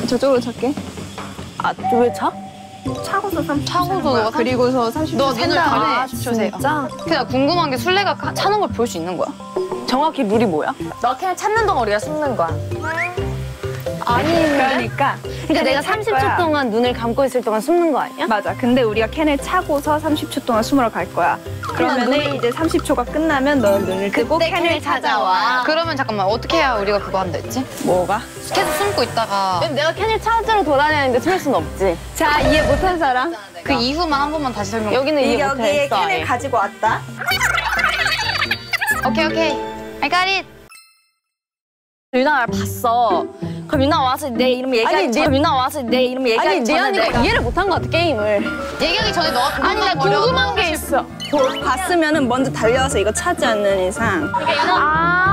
저쪽으로 찰게. 아, 왜 차? 차고서 30초 차고서 너가 그리고서 30초 너 눈을 다음에 주세요. 진짜? 그냥 궁금한 게 술래가 차는 걸 볼 수 있는 거야? 정확히 룰이 뭐야? 너 그냥 찾는 동안 우리가 숨는 거야. 그러니까 내가 30초 동안 눈을 감고 있을 동안 숨는 거 아니야? 맞아. 근데 우리가 캔을 차고서 30초 동안 숨으러 갈 거야. 그러면은 이제 30초가 끝나면 너 눈을 뜨고 캔을 찾아와. 그러면 잠깐만 어떻게 해야 우리가 그거 한다 했지? 뭐가? 계속 숨고 있다가 내가 캔을 찾으러 돌아다니는데 숨을 순 없지. 자, 이해 못한 사람? 그 이후만 한 번만 다시 설명해. 여기는 이해 여기에 못했어. 캔을 아예. 가지고 왔다. 오케이. I got it. 유나를 봤어. 그럼 유나 와서 내 이름 얘기하기 전에 유나 와서 내 이름 얘기하기 전에 리안이가 내가 이해를 못한 것 같아, 게임을. 얘기하기 전에 너가 아니, 나 궁금한 게 있어. 봤으면은 먼저 달려와서 이거 차지 않는 이상. 아,